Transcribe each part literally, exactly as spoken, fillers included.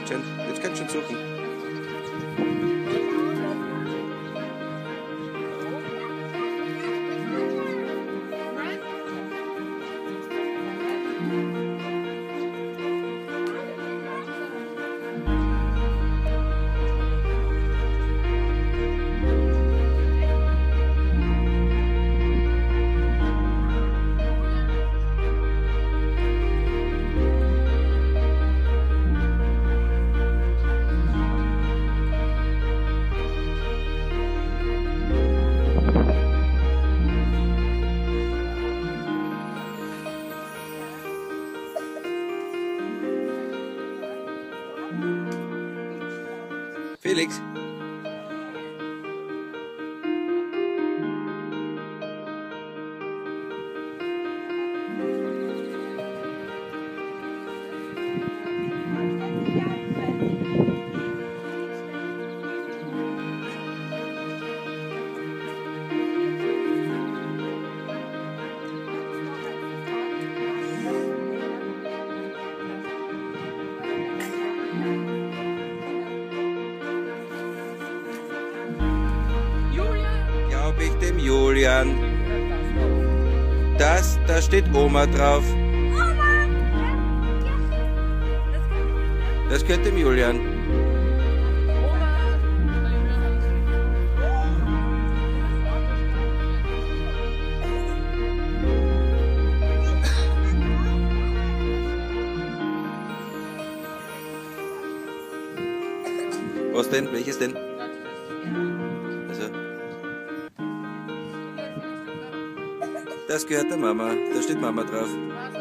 schon, jetzt kannst du schon suchen. Felix. Glaube ich dem Julian. Das, da steht Oma drauf. Das gehört dem Julian. Was denn? Welches denn? Also. Das gehört der Mama. Da steht Mama drauf.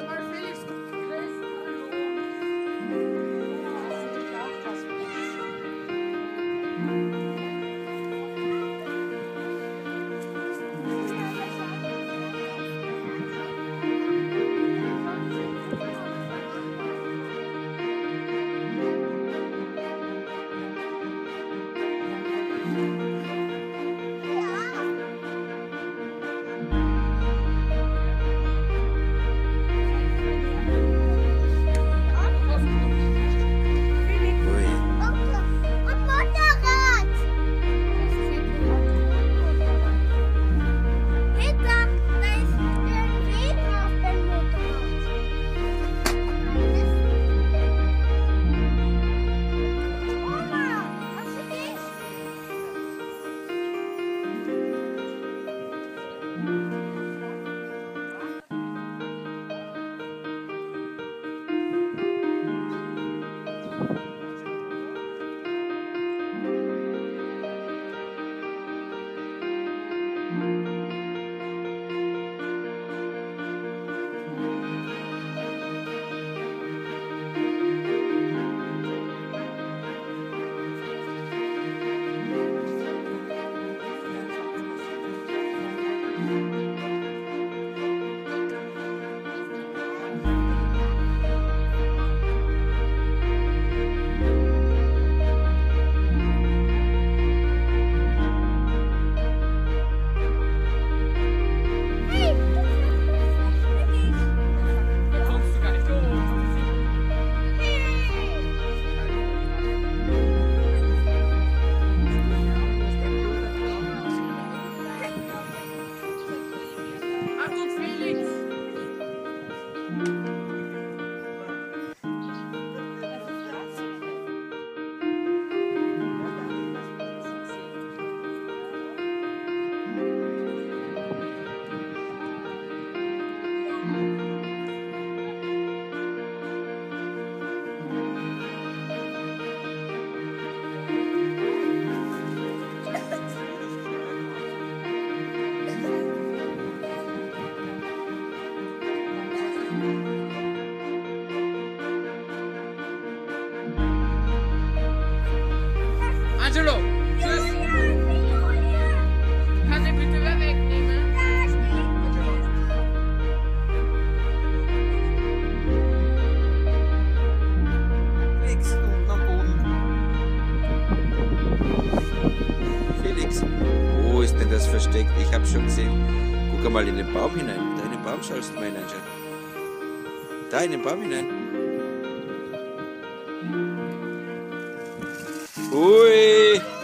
Angelo, tschüss. Kann sie bitte wieder wegnehmen? Felix, unten am Boden. Felix, wo ist denn das versteckt? Ich hab's schon gesehen. Guck einmal in den Baum hinein. Da in den Baum schaust du mal hineinschauen. Da in den Baum hinein. Ui.